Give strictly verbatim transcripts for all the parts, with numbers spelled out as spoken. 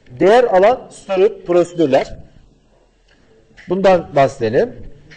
Değer alan storage prosedürler. Bundan bahsedelim.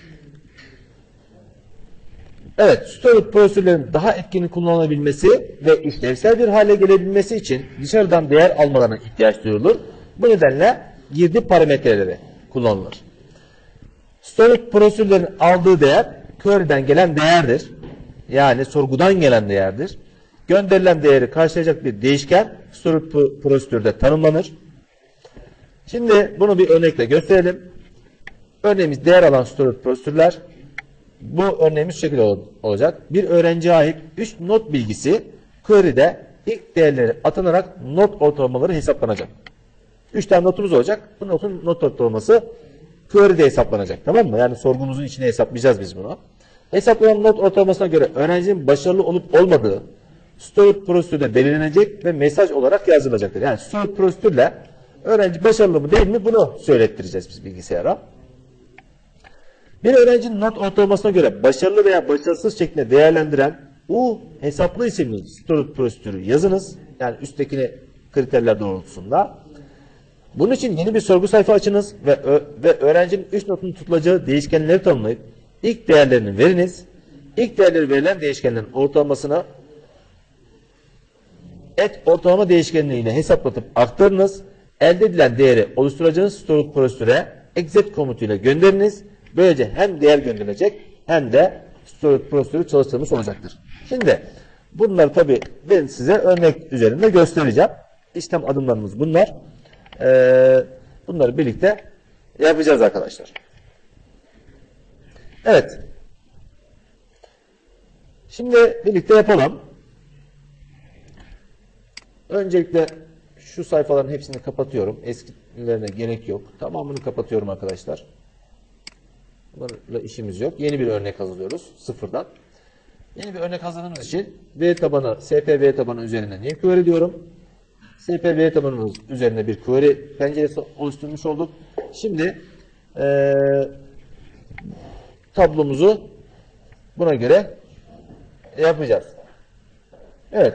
Evet, storage prosedürlerin daha etkin kullanılabilmesi ve işlevsel bir hale gelebilmesi için dışarıdan değer almalarına ihtiyaç duyulur. Bu nedenle girdi parametreleri kullanılır. Storage prosedürlerin aldığı değer query'den gelen değerdir. Yani sorgudan gelen değerdir. Gönderilen değeri karşılayacak bir değişken storage prosedürde tanımlanır. Şimdi bunu bir örnekle gösterelim. Örneğimiz değer alan storage prosedürler. Bu örneğimiz şu şekilde olacak. Bir öğrenciye ait üç not bilgisi query'de ilk değerleri atanarak not ortalamaları hesaplanacak. üç tane notumuz olacak. Bu notun not ortalaması query'de hesaplanacak. Tamam mı? Yani sorgumuzun içine hesaplayacağız biz bunu. Hesaplanan not ortalamasına göre öğrencinin başarılı olup olmadığı storage prosedürde belirlenecek ve mesaj olarak yazılacaktır. Yani storage prosedürle öğrenci başarılı mı değil mi bunu söylettireceğiz biz bilgisayara. Bir öğrencinin not ortalamasına göre başarılı veya başarısız şeklinde değerlendiren U hesaplı isimli storage prosedürü yazınız. Yani üsttekine kriterler doğrultusunda. Bunun için yeni bir sorgu sayfa açınız ve, ve öğrencinin üç notunu tutulacağı değişkenleri tanımlayıp ilk değerlerini veriniz. İlk değerleri verilen değişkenlerin ortalamasını et ortalama değişkenliğine hesaplatıp aktarınız. Elde edilen değeri oluşturacağınız storage prosedüre exec komutuyla gönderiniz. Böylece hem değer gönderilecek hem de storage prosedürü çalıştırılmış olacaktır. Şimdi bunları tabi ben size örnek üzerinde göstereceğim. İşlem adımlarımız bunlar. Ee, bunları birlikte yapacağız arkadaşlar. Evet. Şimdi birlikte yapalım. Öncelikle şu sayfaların hepsini kapatıyorum. Eskilerine gerek yok. Tamamını kapatıyorum arkadaşlar. Bunlarla işimiz yok. Yeni bir örnek hazırlıyoruz sıfırdan. Yeni bir örnek hazırladığımız için veri tabanı, S P veri tabanı üzerine new query diyorum. S P veri tabanımız üzerine bir query penceresi oluşturmuş olduk. Şimdi ee, tablomuzu buna göre yapacağız. Evet.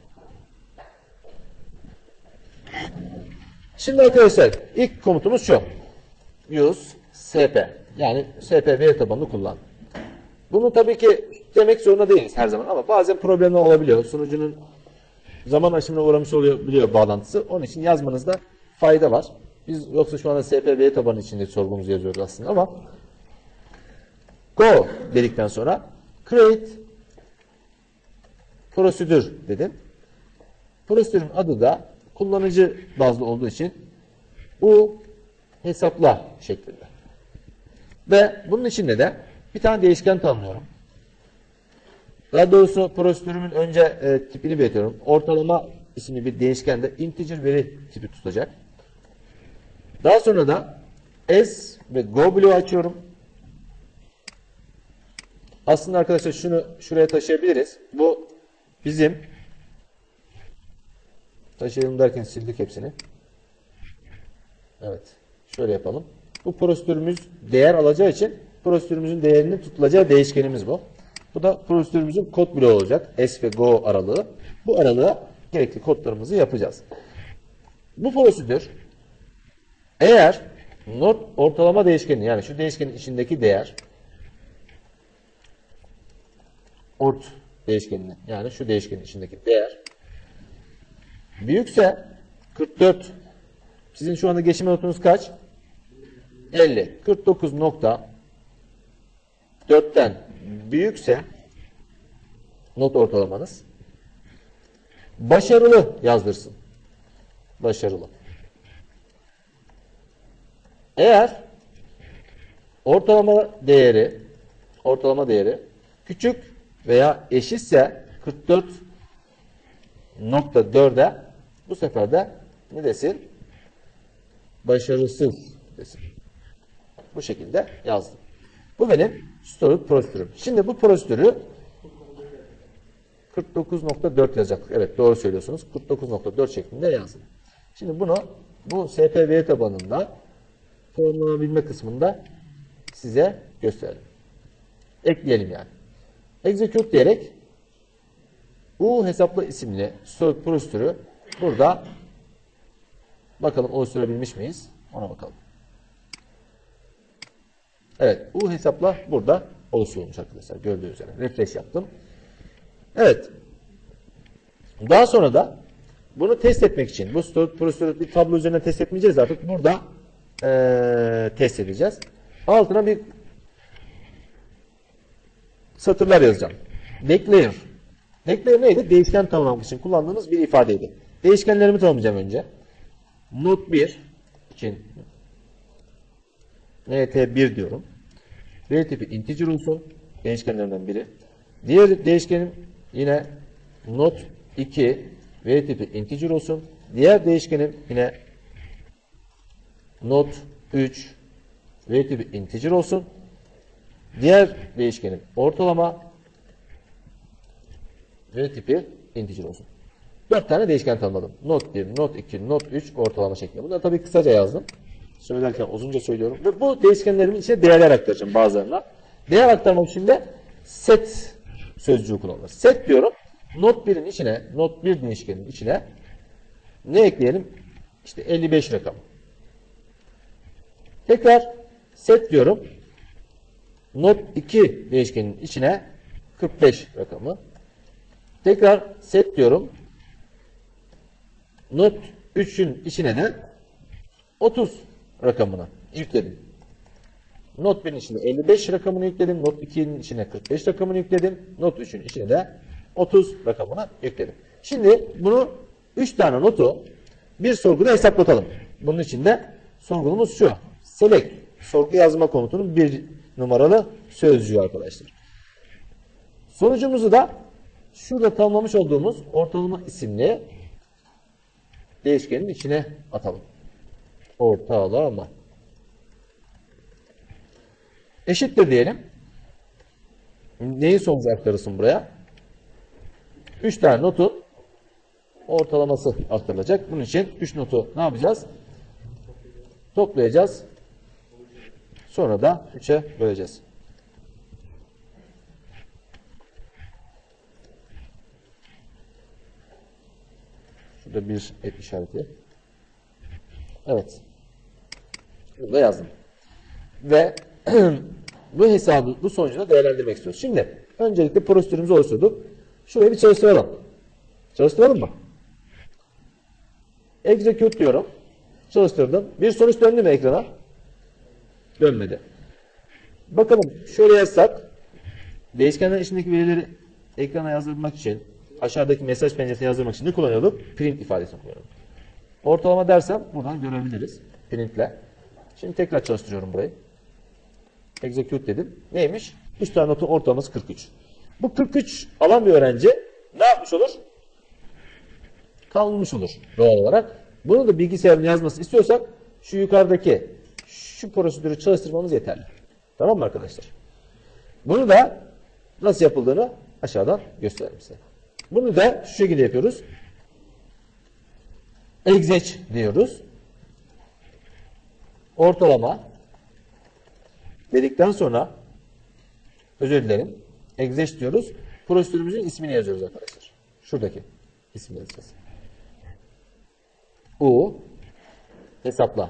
Şimdi arkadaşlar ilk komutumuz şu. Use S P. Yani S P veri tabanını kullan. Bunu tabii ki demek zorunda değiliz her zaman ama bazen problemler olabiliyor. Sunucunun zaman aşımına uğramış olabiliyor bağlantısı. Onun için yazmanızda fayda var. Biz yoksa şu anda S P veri tabanı içinde sorgumuzu yazıyoruz aslında ama go dedikten sonra create prosedür dedim. Prosedürün adı da kullanıcı bazlı olduğu için U hesapla şeklinde. Ve bunun içinde de bir tane değişken tanımlıyorum. Daha doğrusu prosedürümün önce e, tipini belirtiyorum. Ortalama isimli bir değişkende integer veri tipi tutacak. Daha sonra da s ve go bloğu açıyorum. Aslında arkadaşlar şunu şuraya taşıyabiliriz. Bu bizim taşıyalım derken sildik hepsini. Evet. Şöyle yapalım. Bu prosedürümüz değer alacağı için prosedürümüzün değerinin tutulacağı değişkenimiz bu. Bu da prosedürümüzün kod bloğu olacak. S ve go aralığı. Bu aralığa gerekli kodlarımızı yapacağız. Bu prosedür eğer not ortalama değişkeni yani şu değişkenin içindeki değer ort değişkenini yani şu değişkenin içindeki değer büyükse kırk dört sizin şu anda geçme notunuz kaç? elli. kırk dokuz nokta dörtten büyükse not ortalamanız başarılı yazdırsın. Başarılı. Eğer ortalama değeri ortalama değeri küçük veya eşitse kırk dört nokta dörde bu sefer de ne desin? Başarısız desin. Bu şekilde yazdım. Bu benim storage prosedürüm. Şimdi bu prosedürü kırk dokuz nokta dört yazacak. Evet doğru söylüyorsunuz. kırk dokuz nokta dört şeklinde yazdım. Şimdi bunu bu S P veri tabanında formlanabilme kısmında size gösterelim. Ekleyelim yani. Execute diyerek U hesapla isimli storage prosedürü burada Bakalım oluşturabilmiş miyiz? Ona bakalım. Evet, U hesapla burada oluşturulmuş arkadaşlar. Gördüğünüz üzere. Refresh yaptım. Evet. Daha sonra da bunu test etmek için, bu prosedürü bir tablo üzerine test etmeyeceğiz artık. Burada ee, test edeceğiz. Altına bir satırlar yazacağım. Declare. Declare neydi? Değişken tanımlamak için kullandığımız bir ifadeydi. Değişkenlerimi tanımlayacağım önce. Not bir için N T bir diyorum. Veri tipi integer olsun. Değişkenlerinden biri. Diğer değişkenim yine not iki veri tipi integer olsun. Diğer değişkenim yine not üç veri tipi integer olsun. Diğer değişkenim ortalama veri tipi integer olsun. dört tane değişken tanımladım. Not bir, not iki, not üç ortalama şeklinde. Bunları tabii kısaca yazdım. Söylerken uzunca söylüyorum. Ve bu değişkenlerimin içine değerler aktaracağım bazılarına. Değer aktarmak için de set sözcüğü kullanılır. Set diyorum. Not birin içine, not bir değişkenin içine ne ekleyelim? İşte elli beş rakamı. Tekrar set diyorum. Not iki değişkenin içine kırk beş rakamı. Tekrar set diyorum. Not üçün içine de otuz rakamını yükledim. Not birin içine elli beş rakamını yükledim. Not ikinin içine kırk beş rakamını yükledim. Not üçün içine de otuz rakamını yükledim. Şimdi bunu üç tane notu bir sorguda hesaplatalım. Bunun için de sorgumuz şu. Select sorgu yazma komutunun bir numaralı sözcüğü arkadaşlar. Sonucumuzu da şurada tanımlamış olduğumuz ortalama isimli değişkenin içine atalım. Ortalama. Eşittir diyelim. Neyi sonucu aktarırsın buraya? üç tane notun ortalaması aktarılacak. Bunun için üç notu ne yapacağız? Toplayacağız. Sonra da üçe böleceğiz. Şurada bir et işareti. Evet. Burada yazdım. Ve bu hesabı, bu sonucu da değerlendirmek istiyoruz. Şimdi öncelikle prosedürümüzü oluşturduk. Şurayı bir çalıştıralım. Çalıştıralım mı? Execute diyorum. Çalıştırdım. Bir sonuç döndü mü ekrana? Dönmedi. Bakalım şöyle yazsak. Değişkenlerin içindeki verileri ekrana yazdırmak için, aşağıdaki mesaj penceresine yazdırmak için ne kullanıyorduk? Print ifadesini kullanıyorduk. Ortalama dersem buradan görebiliriz. Printle. Şimdi tekrar çalıştırıyorum burayı. Execute dedim. Neymiş? üç tane notun ortalaması kırk üç. Bu kırk üç alan bir öğrenci ne yapmış olur? Kalmış olur doğal olarak. Bunu da bilgisayarın yazmasını istiyorsak şu yukarıdaki şu prosedürü çalıştırmamız yeterli. Tamam mı arkadaşlar? Bunu da nasıl yapıldığını aşağıdan göstereyim size. Bunu da şu şekilde yapıyoruz. Exec diyoruz. Ortalama dedikten sonra özür dilerim. Exec diyoruz. Prosedürümüzün ismini yazıyoruz arkadaşlar. Şuradaki ismini yazacağız. U hesapla.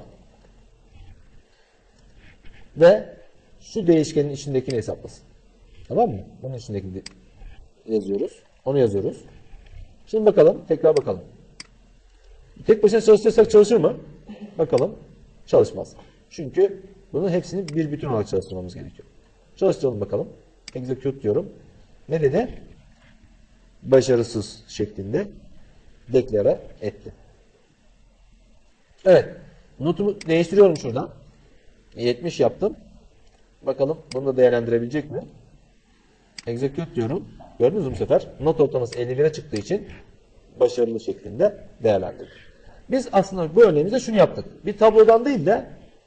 Ve şu değişkenin içindekini hesaplasın. Tamam mı? Bunun içindekini yazıyoruz. Onu yazıyoruz. Şimdi bakalım. Tekrar bakalım. Tek başına çalıştırırsak çalışır mı? Bakalım. Çalışmaz. Çünkü bunun hepsini bir bütün olarak çalıştırmamız gerekiyor. Çalıştıralım bakalım. Execute diyorum. Ne dedi? Başarısız şeklinde deklare etti. Evet. Notumu değiştiriyorum şuradan. yetmiş yaptım. Bakalım bunu da değerlendirebilecek mi? Execute diyorum. Gördünüz mü bu sefer? Not ortalaması elli bire çıktığı için başarılı şeklinde değerlendirdik. Biz aslında bu örneğimizde şunu yaptık. Bir tablodan değil de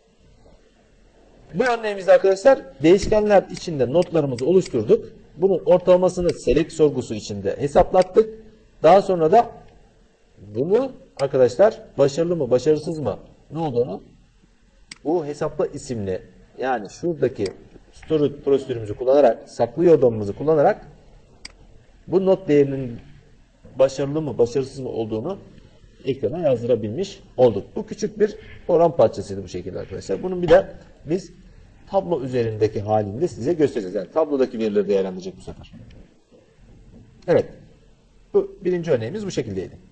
bu örneğimizde arkadaşlar değişkenler içinde notlarımızı oluşturduk. Bunun ortalamasını select sorgusu içinde hesaplattık. Daha sonra da bunu arkadaşlar başarılı mı başarısız mı ne olduğunu bu hesapla isimli yani şuradaki store prosedürümüzü kullanarak saklı yordamımızı kullanarak bu not değerinin başarılı mı başarısız mı olduğunu ekrana yazdırabilmiş olduk. Bu küçük bir program parçasıydı bu şekilde arkadaşlar. Bunun bir de biz tablo üzerindeki halini de size göstereceğiz. Yani tablodaki verileri değerlendirecek bu sefer. Evet. Bu birinci örneğimiz bu şekildeydi.